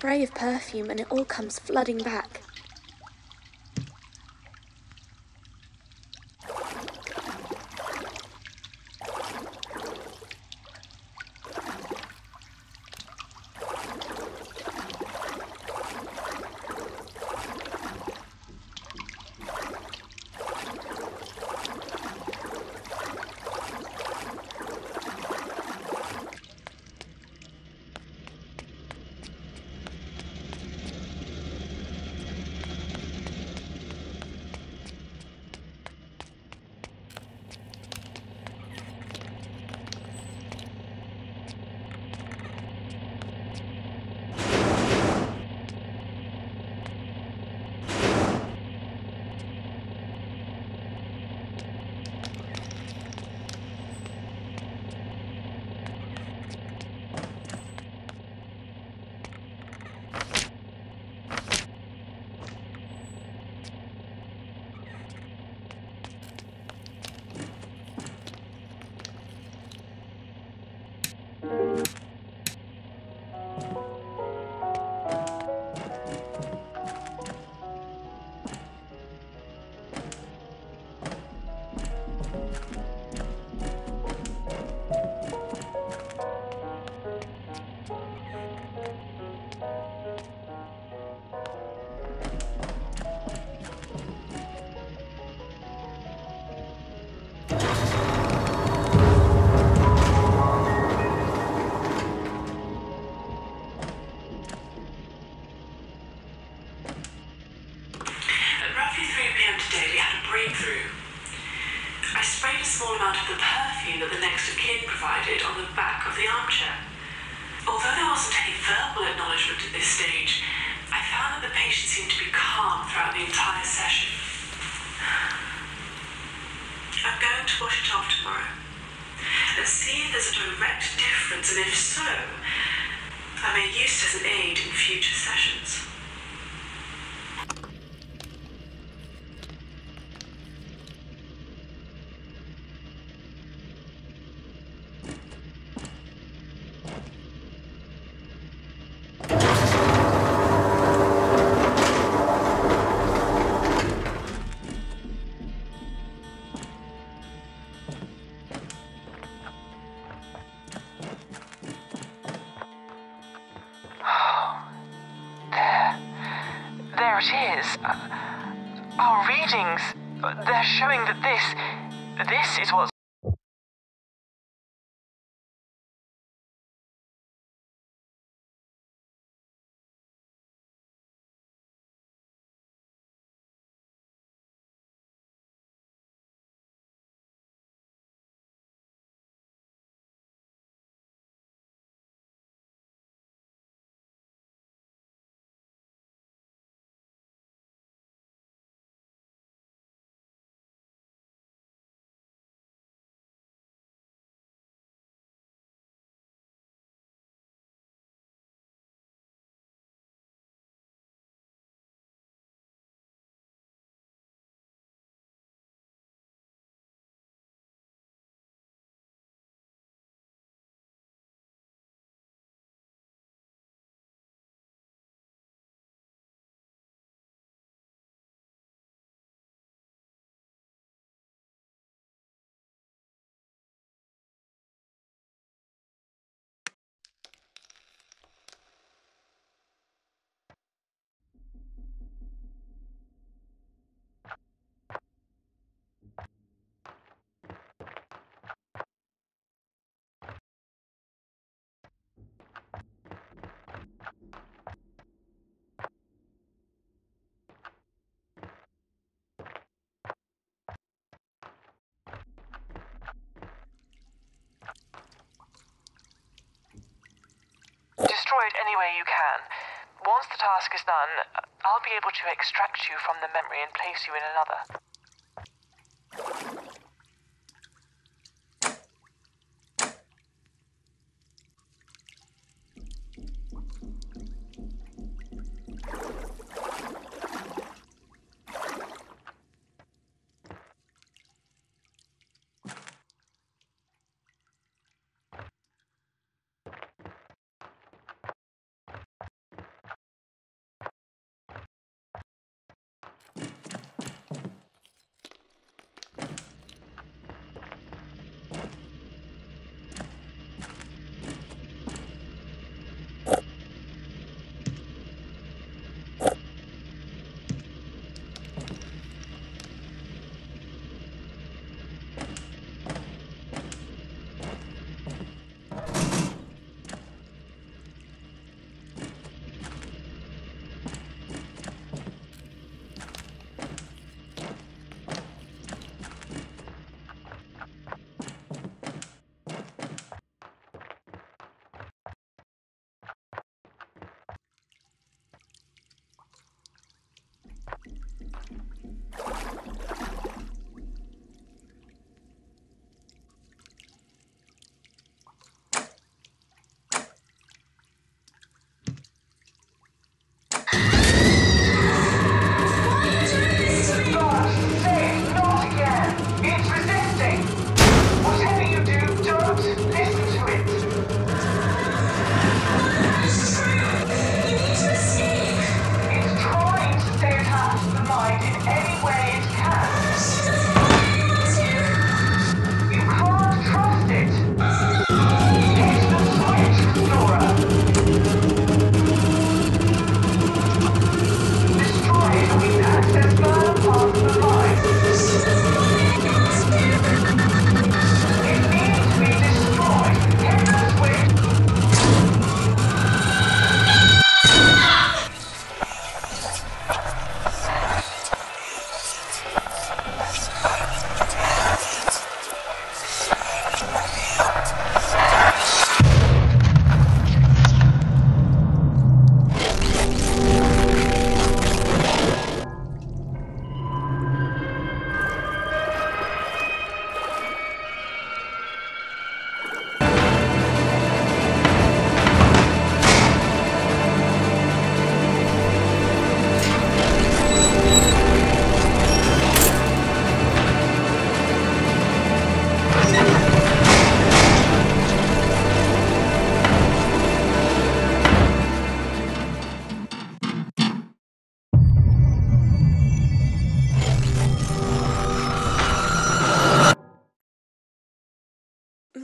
spray of perfume and it all comes flooding back. I sprayed a small amount of the perfume that the next of kin provided on the back of the armchair. Although there wasn't any verbal acknowledgement at this stage, I found that the patient seemed to be calm throughout the entire session. I'm going to wash it off tomorrow and see if there's a direct difference, and if so, I may use it as an aid in future sessions. There it is. Our readings, they're showing that this is what's... Destroy it any way you can. Once the task is done, I'll be able to extract you from the memory and place you in another.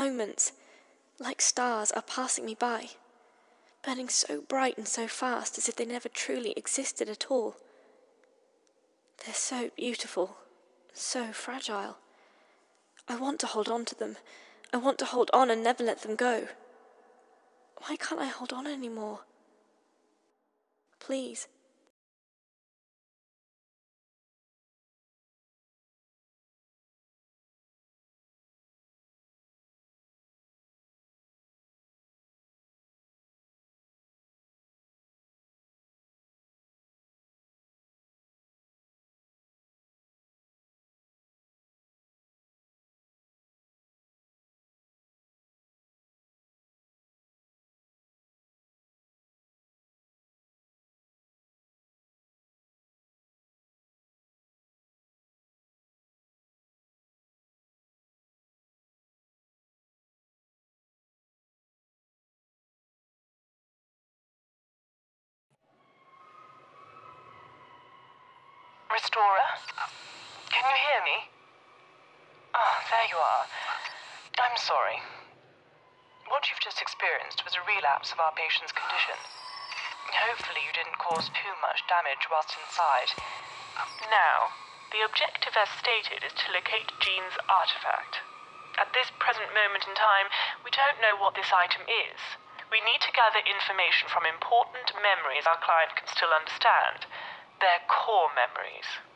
moments, like stars, are passing me by, burning so bright and so fast as if they never truly existed at all. They're so beautiful, so fragile. I want to hold on to them. I want to hold on and never let them go. Why can't I hold on anymore? Please. Restorer? Can you hear me? Ah, there you are. I'm sorry. What you've just experienced was a relapse of our patient's condition. Hopefully you didn't cause too much damage whilst inside. Now, the objective as stated is to locate Jean's artifact. At this present moment in time, we don't know what this item is. We need to gather information from important memories our client can still understand. Their core memories.